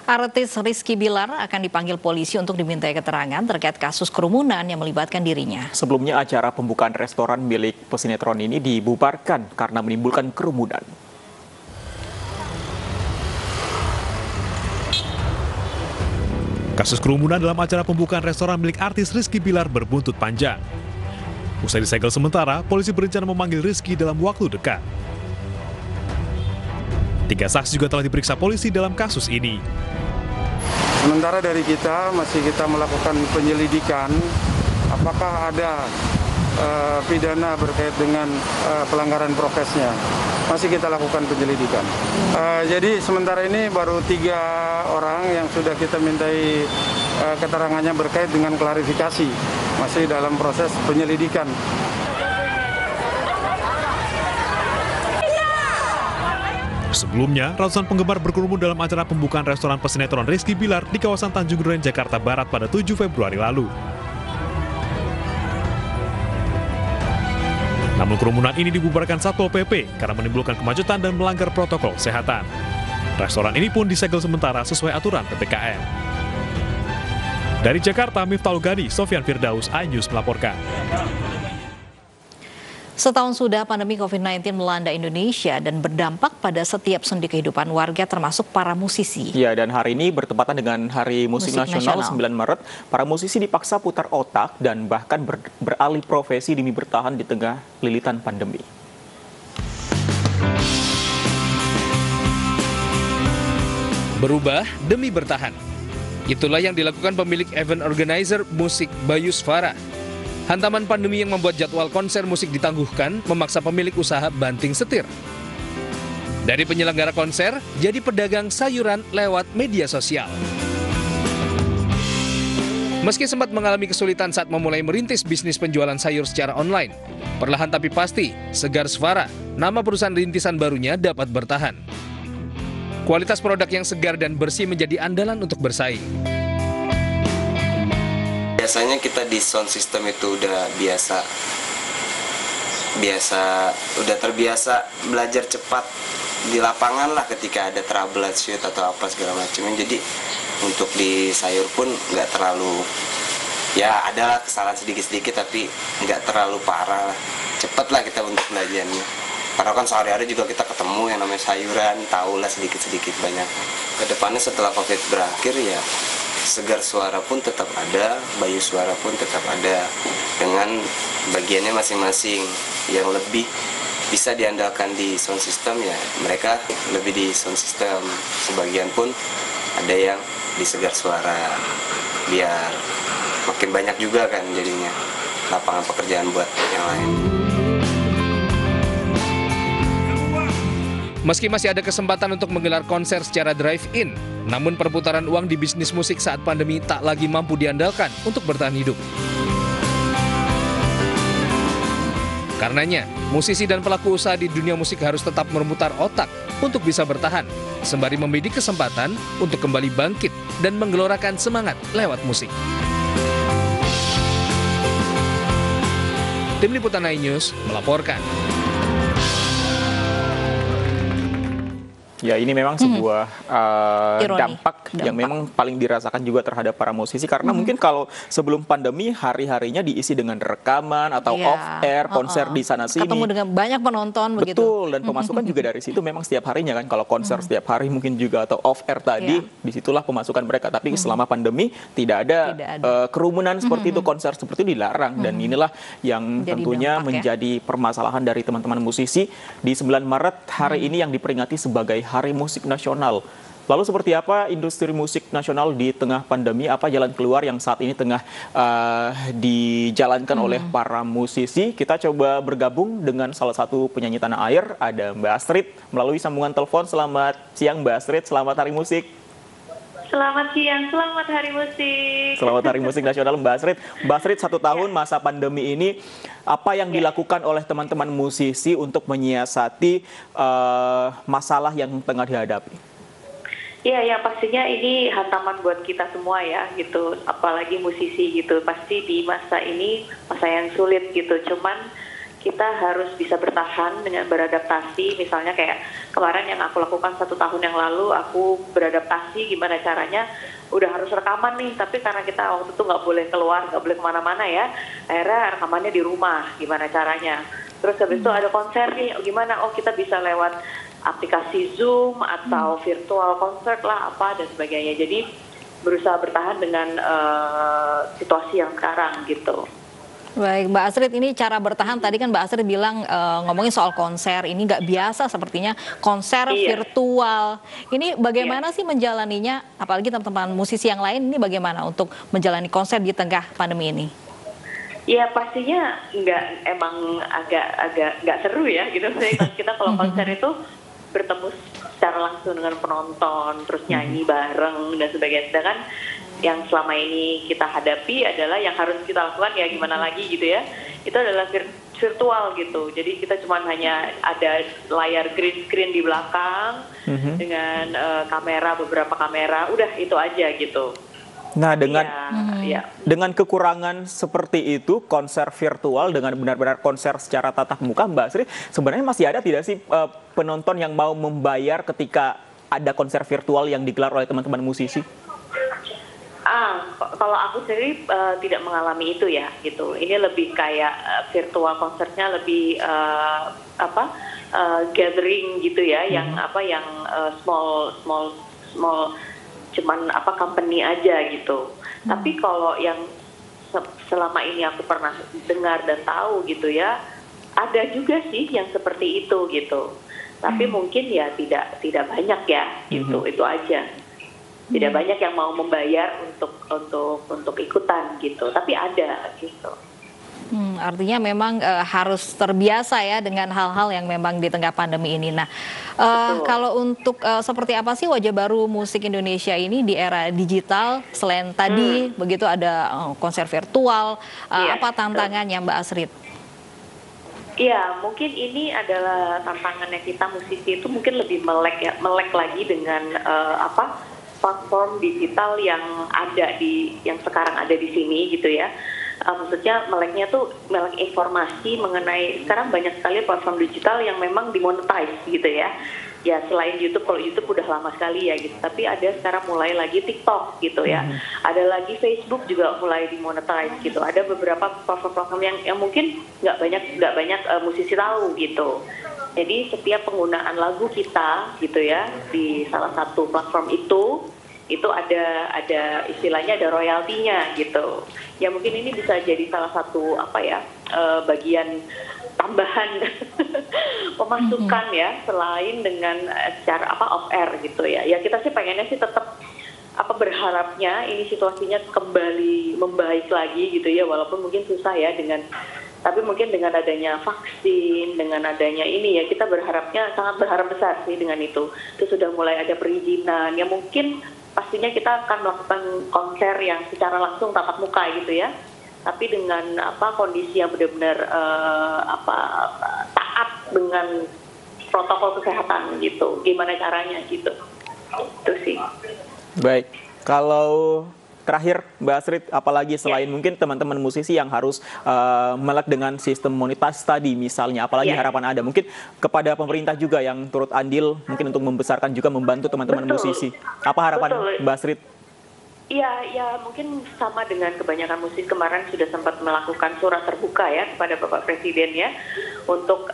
Artis Rizky Bilar akan dipanggil polisi untuk dimintai keterangan terkait kasus kerumunan yang melibatkan dirinya. Sebelumnya acara pembukaan restoran milik pesinetron ini dibubarkan karena menimbulkan kerumunan. Kasus kerumunan dalam acara pembukaan restoran milik artis Rizky Bilar berbuntut panjang. Usai disegel sementara, polisi berencana memanggil Rizky dalam waktu dekat. 3 saksi juga telah diperiksa polisi dalam kasus ini. Sementara dari kita masih melakukan penyelidikan apakah ada pidana berkait dengan pelanggaran prokesnya. Masih kita lakukan penyelidikan. Jadi sementara ini baru 3 orang yang sudah kita mintai keterangannya berkait dengan klarifikasi. Masih dalam proses penyelidikan. Sebelumnya, ratusan penggemar berkerumun dalam acara pembukaan restoran pesinetron Rizky Bilar di kawasan Tanjung Duren, Jakarta Barat pada 7 Februari lalu. Namun kerumunan ini dibubarkan Satpol PP karena menimbulkan kemacetan dan melanggar protokol kesehatan. Restoran ini pun disegel sementara sesuai aturan PPKM. Dari Jakarta, Miftahul Gadi, Sofyan Firdaus, iNews melaporkan. Setahun sudah pandemi COVID-19 melanda Indonesia dan berdampak pada setiap sendi kehidupan warga termasuk para musisi. Ya, dan hari ini bertepatan dengan Hari Musik Nasional 9 Maret, para musisi dipaksa putar otak dan bahkan beralih profesi demi bertahan di tengah lilitan pandemi. Berubah demi bertahan. Itulah yang dilakukan pemilik event organizer musik Bayusvara. Hantaman pandemi yang membuat jadwal konser musik ditangguhkan memaksa pemilik usaha banting setir. Dari penyelenggara konser, jadi pedagang sayuran lewat media sosial. Meski sempat mengalami kesulitan saat memulai merintis bisnis penjualan sayur secara online, perlahan tapi pasti, Segar Svara, nama perusahaan rintisan barunya dapat bertahan. Kualitas produk yang segar dan bersih menjadi andalan untuk bersaing. Biasanya kita di sound system itu udah udah terbiasa belajar cepat di lapangan lah ketika ada trouble shoot atau apa segala macam. Jadi untuk di sayur pun nggak terlalu, ya ada kesalahan sedikit-sedikit tapi nggak terlalu parah lah. Cepet lah kita untuk belajarnya. Karena kan sehari-hari juga kita ketemu yang namanya sayuran, tahu lah sedikit-sedikit banyak. Kedepannya setelah COVID berakhir ya Segar Suara pun tetap ada, Bayusvara pun tetap ada dengan bagiannya masing-masing. Yang lebih bisa diandalkan di sound system ya mereka lebih di sound system. Sebagian pun ada yang di Segar Suara biar makin banyak juga kan jadinya lapangan pekerjaan buat yang lain. Meski masih ada kesempatan untuk menggelar konser secara drive-in, namun perputaran uang di bisnis musik saat pandemi tak lagi mampu diandalkan untuk bertahan hidup. Karenanya, musisi dan pelaku usaha di dunia musik harus tetap memutar otak untuk bisa bertahan, sembari membidik kesempatan untuk kembali bangkit dan menggelorakan semangat lewat musik. Tim Liputan iNews melaporkan. Ya, ini memang sebuah dampak yang memang paling dirasakan juga terhadap para musisi. Karena mungkin kalau sebelum pandemi, hari-harinya diisi dengan rekaman atau off-air, konser di sana-sini. Ketemu dengan banyak penonton begitu. Betul, dan pemasukan juga dari situ memang setiap harinya kan. Kalau konser setiap hari mungkin juga atau off-air tadi, disitulah pemasukan mereka. Tapi selama pandemi, tidak ada kerumunan seperti itu, konser seperti itu dilarang. Dan inilah yang jadi tentunya menjadi permasalahan dari teman-teman musisi. Di 9 Maret, hari ini yang diperingati sebagai Hari Musik Nasional. Lalu seperti apa industri musik nasional di tengah pandemi? Apa jalan keluar yang saat ini tengah dijalankan oleh para musisi? Kita coba bergabung dengan salah satu penyanyi tanah air, ada Mbak Astrid melalui sambungan telepon. Selamat siang Mbak Astrid, selamat Hari Musik. Selamat siang, selamat Hari Musik. Selamat Hari Musik Nasional Mbak Astrid. Mbak Astrid, 1 tahun masa pandemi ini, apa yang dilakukan oleh teman-teman musisi untuk menyiasati masalah yang tengah dihadapi? Ya, yang pastinya ini hantaman buat kita semua ya, gitu. Apalagi musisi gitu. Pasti di masa ini masa yang sulit gitu. Cuman kita harus bisa bertahan dengan beradaptasi. Misalnya kayak kemarin yang aku lakukan 1 tahun yang lalu, aku beradaptasi gimana caranya, udah harus rekaman nih, tapi karena kita waktu itu nggak boleh keluar, nggak boleh kemana-mana ya, akhirnya rekamannya di rumah, gimana caranya. Terus habis itu ada konser nih, gimana, kita bisa lewat aplikasi Zoom atau virtual concert lah, apa dan sebagainya. Jadi berusaha bertahan dengan situasi yang sekarang gitu. Baik, Mbak Astrid, ini cara bertahan tadi kan Mbak Astrid bilang ngomongin soal konser, ini nggak biasa sepertinya konser virtual. Ini bagaimana sih menjalaninya, apalagi teman-teman musisi yang lain ini bagaimana untuk menjalani konser di tengah pandemi ini? Ya pastinya emang agak nggak seru ya gitu. Kita kalau konser itu bertemu secara langsung dengan penonton, terus nyanyi bareng dan sebagainya. Sedangkan yang selama ini kita hadapi adalah yang harus kita lakukan ya gimana lagi gitu ya, itu adalah virtual gitu. Jadi kita cuma hanya ada layar green screen di belakang dengan beberapa kamera, udah itu aja gitu. Nah, dengan kekurangan seperti itu, konser virtual dengan benar-benar konser secara tatap muka, Mbak Sri, sebenarnya masih ada tidak sih penonton yang mau membayar ketika ada konser virtual yang digelar oleh teman-teman musisi? Kalau aku sendiri tidak mengalami itu ya gitu. Ini lebih kayak virtual konsernya lebih gathering gitu ya, yang small cuman company aja gitu. Tapi kalau yang selama ini aku pernah dengar dan tahu gitu ya, ada juga sih yang seperti itu gitu. Tapi mungkin ya tidak banyak ya gitu. Itu aja. Tidak banyak yang mau membayar untuk ikutan gitu, tapi ada gitu. Artinya memang harus terbiasa ya dengan hal-hal yang memang di tengah pandemi ini. Nah, kalau untuk seperti apa sih wajah baru musik Indonesia ini di era digital selain tadi begitu ada konser virtual, apa tantangannya Mbak Astrid? Iya, mungkin ini adalah tantangannya kita musisi itu mungkin lebih melek lagi dengan platform digital yang sekarang ada di sini gitu ya. Maksudnya melek informasi mengenai, sekarang banyak sekali platform digital yang memang dimonetize gitu ya. Ya selain YouTube, kalau YouTube udah lama sekali ya gitu, tapi ada sekarang mulai lagi TikTok gitu ya. Ada lagi Facebook juga mulai dimonetize gitu. Ada beberapa platform-platform yang mungkin nggak banyak musisi tahu gitu. Jadi setiap penggunaan lagu kita gitu ya di salah satu platform itu ada istilahnya ada royaltinya gitu. Ya mungkin ini bisa jadi salah satu bagian tambahan pemasukan ya, selain dengan secara off air gitu ya. Ya kita sih pengennya sih tetap berharapnya ini situasinya kembali membaik lagi gitu ya, walaupun mungkin susah ya tapi mungkin dengan adanya vaksin, dengan adanya ini ya, kita sangat berharap besar sih dengan itu. Itu sudah mulai ada perizinan, ya mungkin pastinya kita akan melakukan konser yang secara langsung tatap muka gitu ya. Tapi dengan kondisi yang benar-benar taat dengan protokol kesehatan gitu. Gimana caranya gitu. Itu sih. Baik, kalau terakhir Mbak Astrid, apalagi selain mungkin teman-teman musisi yang harus melek dengan sistem monetisasi tadi misalnya, apalagi harapan ada mungkin kepada pemerintah juga yang turut andil mungkin untuk membesarkan juga membantu teman-teman musisi. Apa harapan Mbak Astrid? Ya mungkin sama dengan kebanyakan musisi kemarin sudah sempat melakukan surat terbuka ya kepada Bapak Presiden ya untuk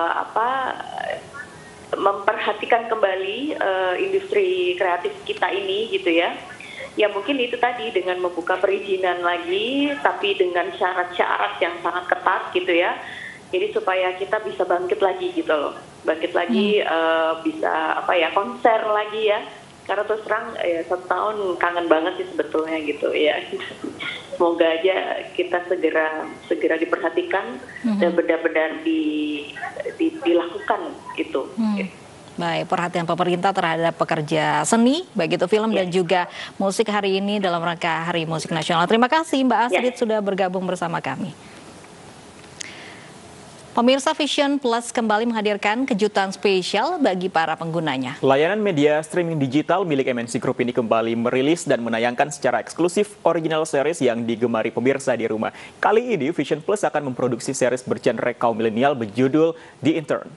memperhatikan kembali industri kreatif kita ini gitu ya. Ya mungkin itu tadi dengan membuka perizinan lagi, tapi dengan syarat-syarat yang sangat ketat gitu ya. Jadi supaya kita bisa bangkit lagi gitu loh, bangkit lagi bisa konser lagi ya. Karena terus terang ya 1 tahun kangen banget sih sebetulnya gitu ya. Semoga aja kita segera diperhatikan dan benar-benar dilakukan itu. Baik, perhatian pemerintah terhadap pekerja seni, baik itu film dan juga musik hari ini dalam rangka Hari Musik Nasional. Terima kasih Mbak Astrid sudah bergabung bersama kami. Pemirsa, Vision Plus kembali menghadirkan kejutan spesial bagi para penggunanya. Layanan media streaming digital milik MNC Group ini kembali merilis dan menayangkan secara eksklusif original series yang digemari pemirsa di rumah. Kali ini Vision Plus akan memproduksi series bergenre kaum milenial berjudul The Intern.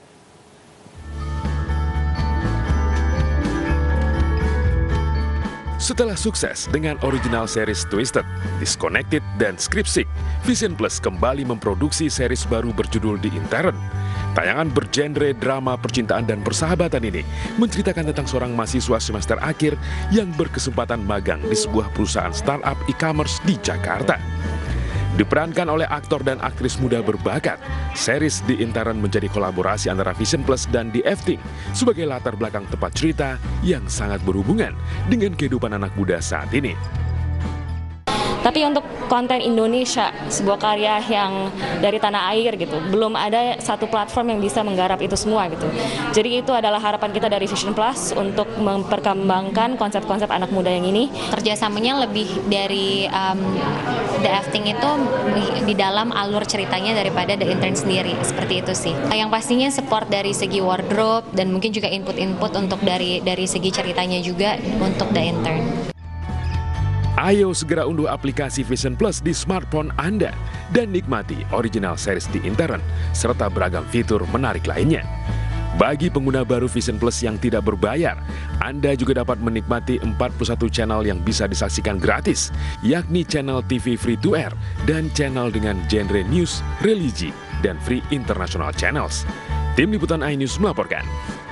Setelah sukses dengan original series Twisted, Disconnected, dan Scriptsick, Vision Plus kembali memproduksi series baru berjudul The Intern. Tayangan bergenre drama percintaan dan persahabatan ini menceritakan tentang seorang mahasiswa semester akhir yang berkesempatan magang di sebuah perusahaan startup e-commerce di Jakarta. Diperankan oleh aktor dan aktris muda berbakat, series The Intern menjadi kolaborasi antara Vision Plus dan The F-Team sebagai latar belakang tempat cerita yang sangat berhubungan dengan kehidupan anak muda saat ini. Tapi untuk konten Indonesia, sebuah karya yang dari tanah air gitu, belum ada satu platform yang bisa menggarap itu semua gitu. Jadi itu adalah harapan kita dari Vision Plus untuk memperkembangkan konsep-konsep anak muda yang ini. Kerjasamanya lebih dari The F-Team itu di dalam alur ceritanya daripada The Intern sendiri, seperti itu sih. Yang pastinya support dari segi wardrobe dan mungkin juga input-input untuk dari segi ceritanya juga untuk The Intern. Ayo segera unduh aplikasi Vision Plus di smartphone Anda dan nikmati original series The Intern serta beragam fitur menarik lainnya. Bagi pengguna baru Vision Plus yang tidak berbayar, Anda juga dapat menikmati 41 channel yang bisa disaksikan gratis, yakni channel TV free to air dan channel dengan genre news, religi, dan free international channels. Tim Liputan iNews melaporkan.